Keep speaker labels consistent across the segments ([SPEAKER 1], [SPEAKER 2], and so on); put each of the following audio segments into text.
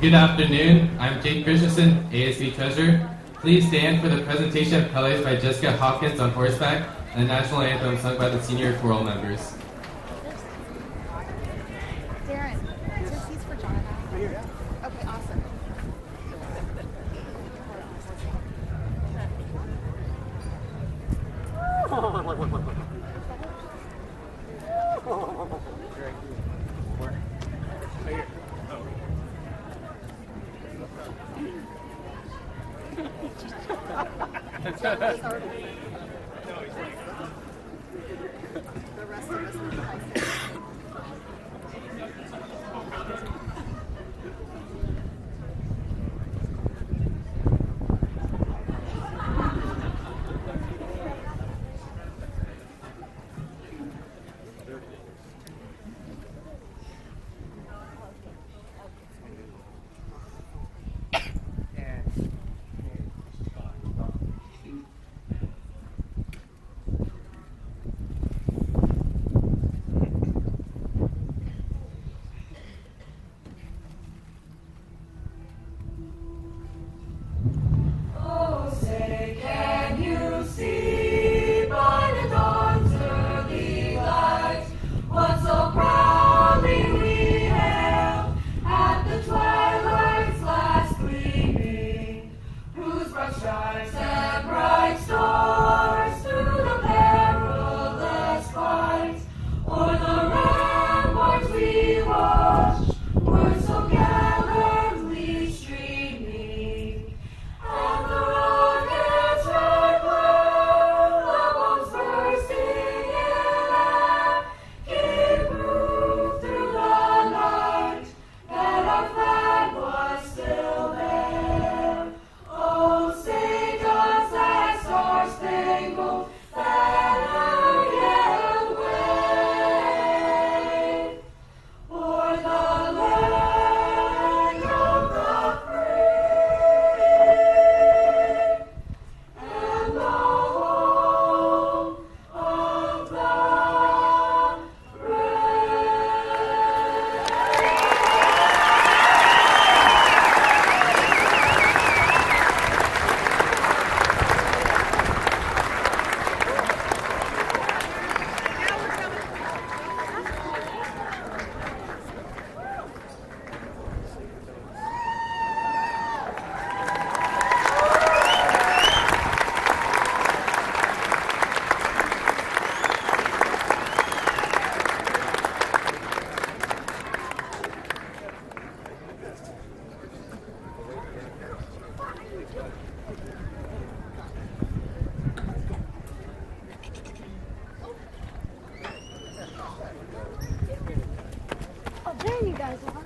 [SPEAKER 1] Good afternoon. I'm Jake Christensen, ASB Treasurer. Please stand for the presentation of colors by Jessica Hawkins on horseback and the national anthem sung by the senior choral members.
[SPEAKER 2] Darren, there's seats for John and I. Okay, awesome. The rest of us will be high. There you guys are.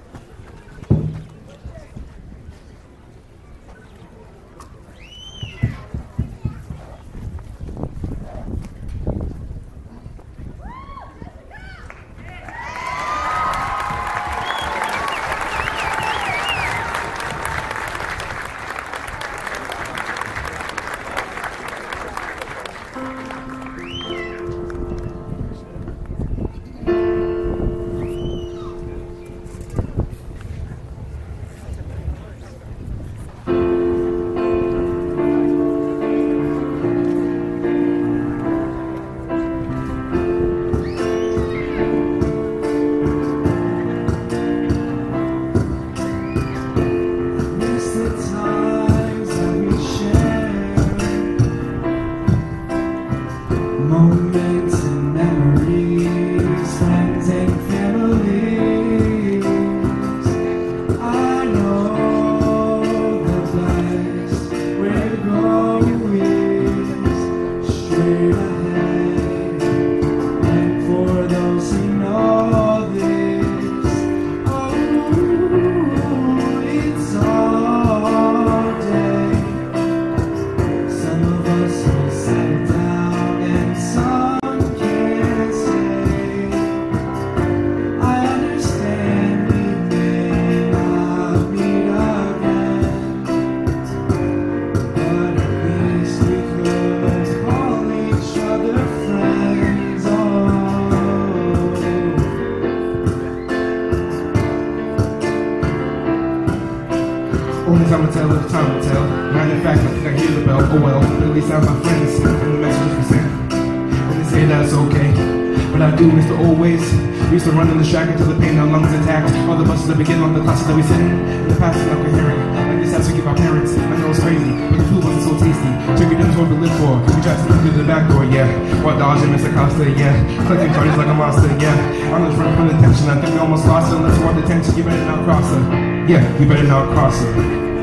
[SPEAKER 3] time will tell, time will tell. Matter of fact, I think I hear the bell. Oh well, but at least I have my friends and the messages we send. And they say that's okay, but I do miss the old ways. We used to run in the shack until the pain our lungs attacked. All the buses that begin, all the classes that we sit in the past is not coherent. Like this has to give our parents. I know it's crazy, but the food wasn't so tasty. Chicken dinners what we live for. We tried to sneak through the back door, yeah. While dodging Mr. Costa, yeah. Collecting charges like a monster, yeah. I'm just running from attention. I think we almost lost her. Let's want attention. You better not cross her. Yeah, you better not cross her.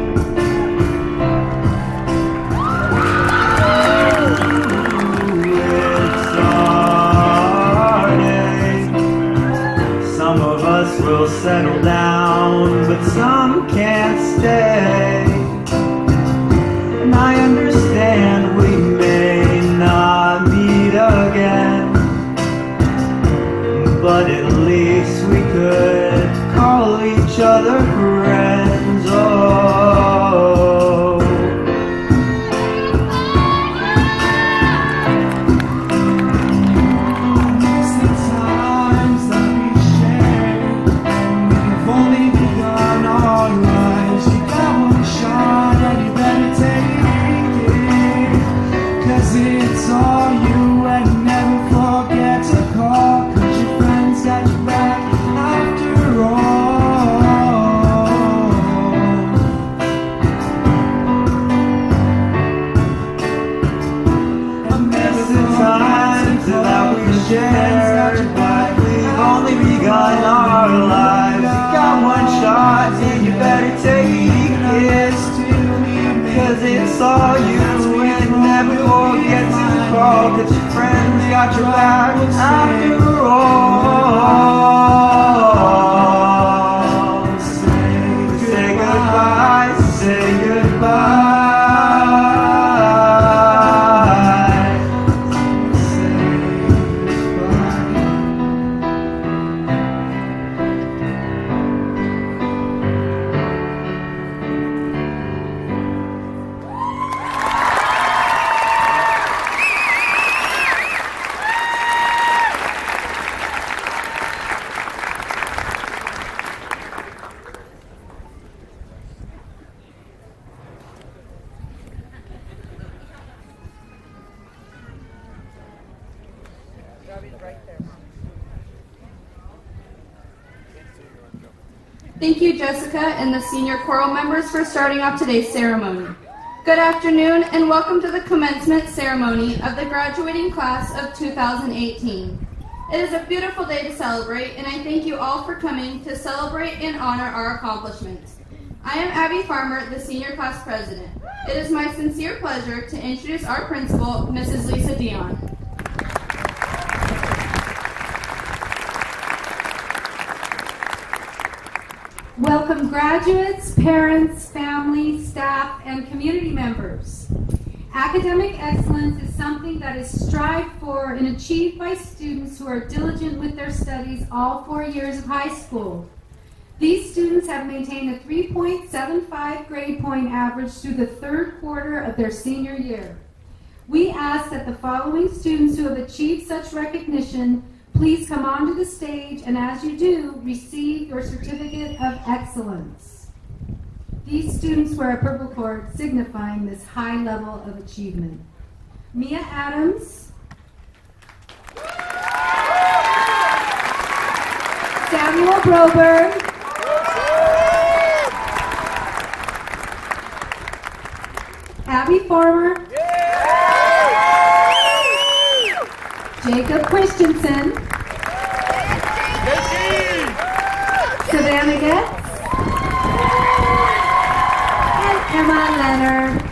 [SPEAKER 4] Will settle down, but some can't stay. And I understand we may not meet again, but at least we could call each other friends. Oh,
[SPEAKER 5] it's all you, and never forget to call, 'cause your friends got your back after all.
[SPEAKER 4] I miss the times that we shared, but we've only begun our lives. You got one shot and you better take it, 'cause it's all you, and never forget to call, 'cause your friends got your back after all. Say goodbye, say goodbye.
[SPEAKER 6] Thank you, Jessica, and the senior choral members for starting off today's ceremony. Good afternoon, and welcome to the commencement ceremony of the graduating class of 2018. It is a beautiful day to celebrate, and I thank you all for coming to celebrate and honor our accomplishments. I am Abby Farmer, the senior class president. It is my sincere pleasure to introduce our principal, Mrs. Lisa Dion.
[SPEAKER 7] Welcome graduates, parents, family, staff, and community members. Academic excellence is something that is strived for and achieved by students who are diligent with their studies all 4 years of high school. These students have maintained a 3.75 grade point average through the third quarter of their senior year. We ask that the following students who have achieved such recognition please come onto the stage, and as you do, receive your certificate of excellence. These students wear a purple cord signifying this high level of achievement. Mia Adams, Samuel Broberg, Abby Farmer, Jacob Christensen, Savannah Getz, and Emma Leonard.